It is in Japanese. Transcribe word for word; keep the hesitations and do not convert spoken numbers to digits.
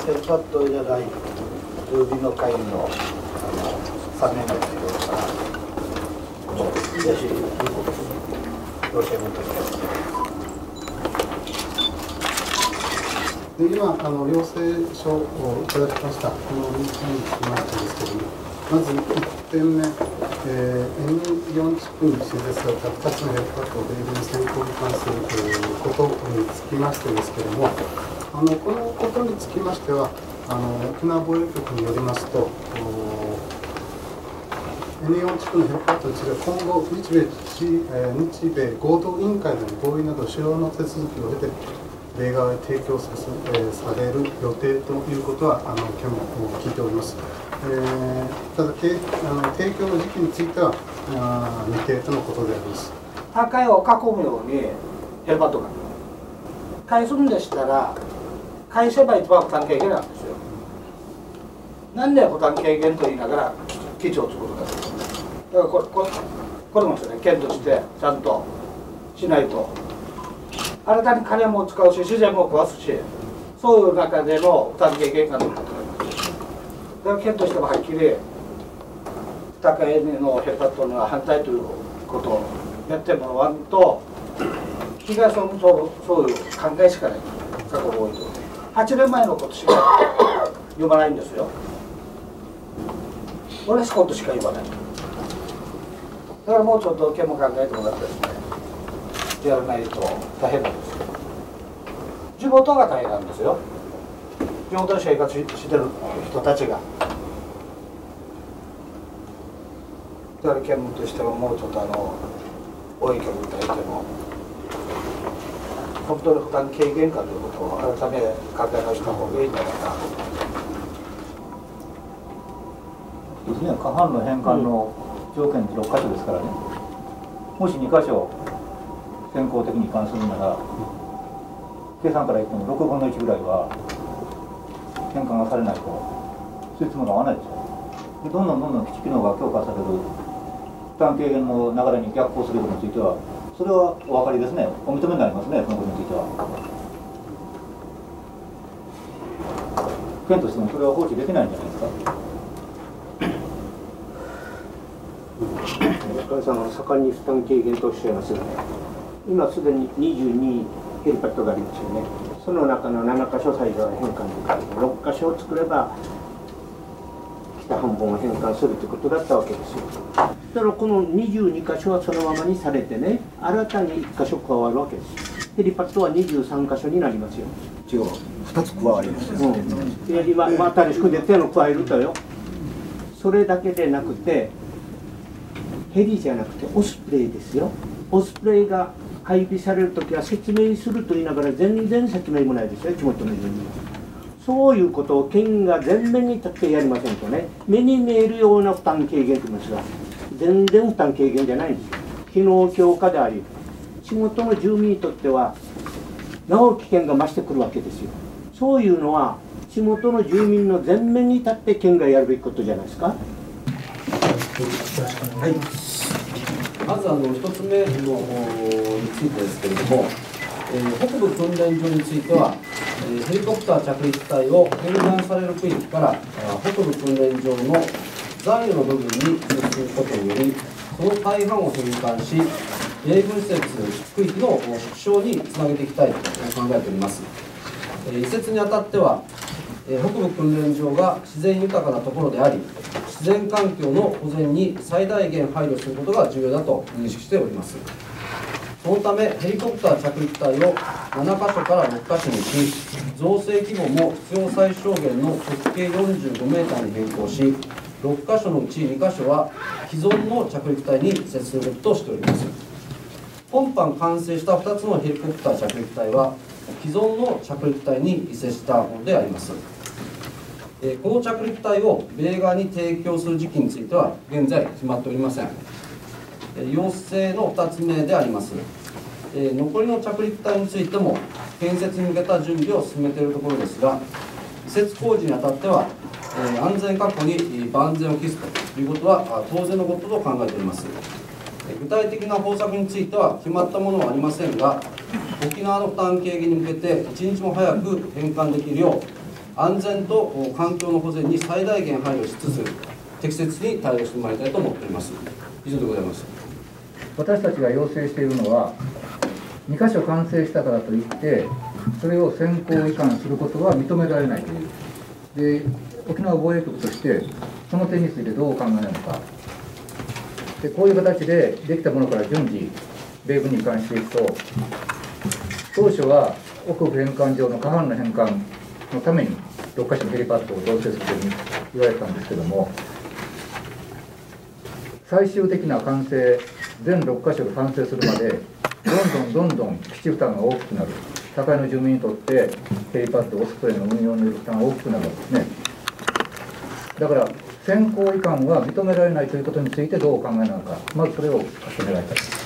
ヘルパッドじゃないルービーの会員のあのさんねんめの人ですから、もうぜひ教えもとしてで今あの要請書をいただきました。このリンクにつきましてですけれども、まずいってんめ、えー、エヌよん 地区に新設されたふたつのヘルパッド米軍選考に関する、えー、ことにつきましてですけれども、あのこのことにつきましては、あの沖縄防衛局によりますと、エヌよん 地区のヘルパッドについては今後日米、えー、日米合同委員会での合意など主要の手続きを経て米側へ提供させ、えー、される予定ということはあの県も聞いております。えー、ただけあの提供の時期についてはあ未定とのことであります。 破壊を囲むようにヘルパッドが返すんでしたら返せば一番負担軽減なんですよ。なんで負担軽減と言いながら基地を作るか。だからこれこれこれもですね、県としてちゃんとしないと。新たに金も使うし自然も壊すし、そういう中での負担軽減が出ると思います。だから県としてもはっきり高いのヘルパッドには反対ということをやってもらわんと気が済むとそういう考えしかない過去が多いとはちねんまえのことしか読まないんですよ。同じことしか言わない。だからもうちょっと県も考えてもらってですね、やらないと大変なんですよ。地元が大変なんですよ。地元で生活してる人たちが。だから県としてももうちょっとあの大井局に対しても本当に負担軽減かということを改め考え直した方がいいんじゃないかなと。 ですね、過半の返還の条件ってろっかしょですからね。もしにかしょ先行的に関するなら、計算から言ってもろくぶんのいちぐらいは返還がされないとそういうつもりが合わないでしょ。でどんどんどんどん基地機能が強化される負担軽減の流れに逆行することについては、それはお分かりですね。お認めになりますね、そのことについては。県としてもそれは放置できないんじゃないですか。 岡田さんは盛んに負担軽減とおっしゃいますよね。今すでににじゅうにヘルパッドがありますよね。その中のななかしょ最初は返還できる。ろっかしょを作れば北半分を返還するということだったわけですよ。だからこのにじゅうにかしょはそのままにされてね、新たにいっかしょ加わるわけです。ヘリパッドはにじゅうさんかしょになりますよ。 違う、ふたつ加わります。 うん、いや今今新しく出てるのを加えるとよ。それだけでなくてヘリじゃなくてオスプレイですよ。オスプレイが配備されるときは説明すると言いながら全然説明もないですよ、地元の人に。そういうことを県が前面に立ってやりませんとね、目に見えるような負担軽減と言いますが、全然負担軽減じゃないんですよ。機能強化であり、地元の住民にとってはなお危険が増してくるわけですよ。そういうのは地元の住民の前面に立って県がやるべきことじゃないですか。 はい、まずあのひとつめのについてですけれども、えー、北部訓練所については、えー、ヘリコプター着陸隊を返還される区域から北部訓練場の残余の部分に接することにより、その大半を返還し、米軍施設区域の縮小につなげていきたいと考えております。えー、移設にあたっては、えー、北部訓練場が自然豊かなところであり、自然環境の保全に最大限配慮することが重要だと認識しております。そのためヘリコプター着陸隊をななかしょからろっかしょにし、造成規模も必要最小限の直径よんじゅうごメーターに変更し、ろっかしょのうちにかしょは既存の着陸隊に接することとしております。今般完成したふたつのヘリコプター着陸隊は既存の着陸隊に移設したものであります。この着陸隊を米側に提供する時期については現在決まっておりません。要請のふたつめであります。残りの着陸隊についても建設に向けた準備を進めているところですが、移設工事にあたっては安全確保に万全を期すということは当然のことと考えております。具体的な方策については決まったものはありませんが、沖縄の負担軽減に向けて一日も早く返還できるよう安全と環境の保全に最大限配慮しつつ適切に対応してまいりたいと思っております。以上でございます。 私たちが要請しているのは、にか所完成したからといってそれを先行移管することは認められないという。で、沖縄防衛局としてその点についてどうお考えなのか。で、こういう形でできたものから順次米軍に移管していくと、当初は北部返還場の過半の返還のためにろっか所のヘリパッドを造成するというふうに言われたんですけども、最終的な完成、全ろっか所が完成するまでどんどんどんどん基地負担が大きくなる。境の住民にとってヘリパッド、オスプレイの運用による負担が大きくなるわけですね。だから先行移管は認められないということについてどうお考えなのか、まずそれをお聞かせ願いたい。